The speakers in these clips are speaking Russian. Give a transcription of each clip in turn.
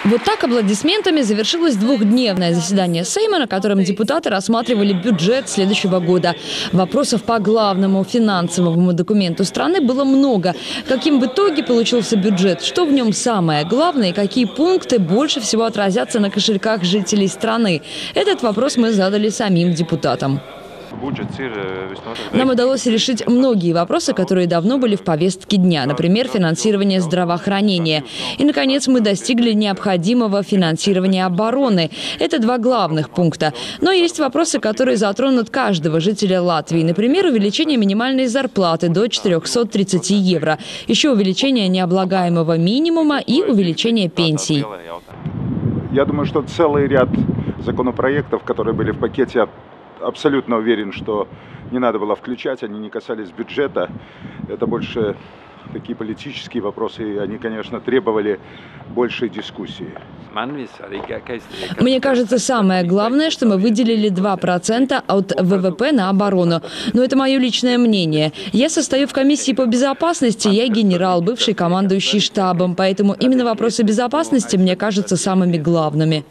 Вот так аплодисментами завершилось двухдневное заседание Сейма, на котором депутаты рассматривали бюджет следующего года. Вопросов по главному финансовому документу страны было много. Каким в итоге получился бюджет, что в нем самое главное и какие пункты больше всего отразятся на кошельках жителей страны? Этот вопрос мы задали самим депутатам. Нам удалось решить многие вопросы, которые давно были в повестке дня, например, финансирование здравоохранения. И, наконец, мы достигли необходимого финансирования обороны. Это два главных пункта. Но есть вопросы, которые затронут каждого жителя Латвии. Например, увеличение минимальной зарплаты до 430 евро, еще увеличение необлагаемого минимума и увеличение пенсий. Я думаю, что целый ряд законопроектов, которые были в пакете, абсолютно уверен, что не надо было включать, они не касались бюджета. Это больше такие политические вопросы, и они, конечно, требовали большей дискуссии. Мне кажется, самое главное, что мы выделили 2% от ВВП на оборону. Но это мое личное мнение. Я состою в комиссии по безопасности, я генерал, бывший командующий штабом, поэтому именно вопросы безопасности мне кажутся самыми главными.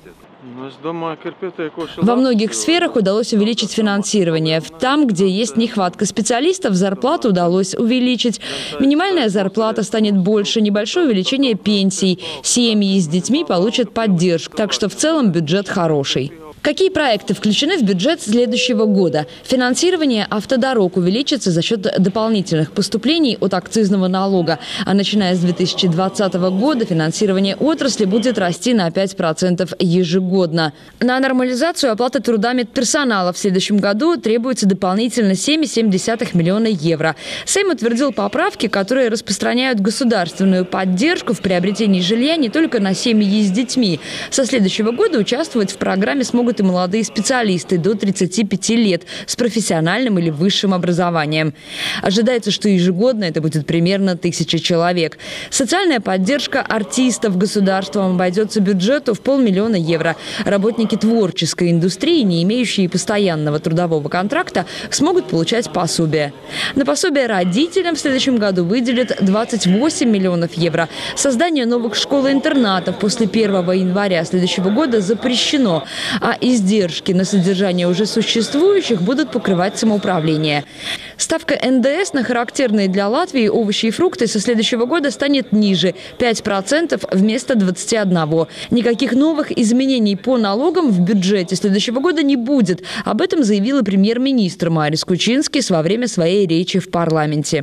Во многих сферах удалось увеличить финансирование. Там, где есть нехватка специалистов, зарплату удалось увеличить. Минимальная зарплата станет больше, небольшое увеличение пенсий. Семьи с детьми получат поддержку. Так что в целом бюджет хороший. Какие проекты включены в бюджет следующего года? Финансирование автодорог увеличится за счет дополнительных поступлений от акцизного налога. А начиная с 2020 года финансирование отрасли будет расти на 5% ежегодно. На нормализацию оплаты труда медперсонала в следующем году требуется дополнительно 7,7 миллиона евро. Сейм утвердил поправки, которые распространяют государственную поддержку в приобретении жилья не только на семьи с детьми. Со следующего года участвовать в программе смогут и молодые специалисты до 35 лет с профессиональным или высшим образованием. Ожидается, что ежегодно это будет примерно 1000 человек. Социальная поддержка артистов государством обойдется бюджету в 500 000 евро. Работники творческой индустрии, не имеющие постоянного трудового контракта, смогут получать пособие. На пособие родителям в следующем году выделят 28 миллионов евро. Создание новых школ и интернатов после 1 января следующего года запрещено, а издержки на содержание уже существующих будут покрывать самоуправление. Ставка НДС на характерные для Латвии овощи и фрукты со следующего года станет ниже – 5% вместо 21%. Никаких новых изменений по налогам в бюджете следующего года не будет. Об этом заявила премьер-министр Марис Кучинскис во время своей речи в парламенте.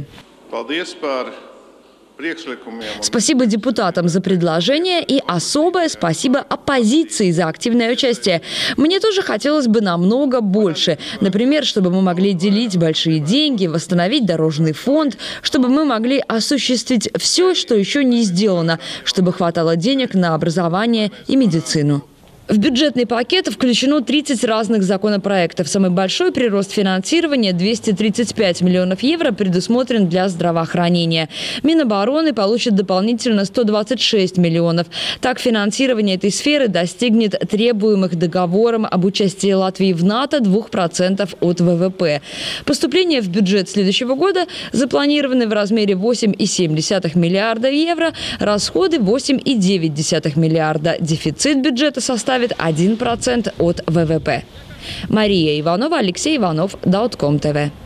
Спасибо депутатам за предложение и особое спасибо оппозиции за активное участие. Мне тоже хотелось бы намного больше. Например, чтобы мы могли делить большие деньги, восстановить дорожный фонд, чтобы мы могли осуществить все, что еще не сделано, чтобы хватало денег на образование и медицину. В бюджетный пакет включено 30 разных законопроектов. Самый большой прирост финансирования – 235 миллионов евро предусмотрен для здравоохранения. Минобороны получит дополнительно 126 миллионов. Так, финансирование этой сферы достигнет требуемых договором об участии Латвии в НАТО 2% от ВВП. Поступления в бюджет следующего года запланированы в размере 8,7 миллиарда евро, расходы – 8,9 миллиарда. Дефицит бюджета составит 1% от ВВП. Мария Иванова, Алексей Иванов, Даудком ТВ.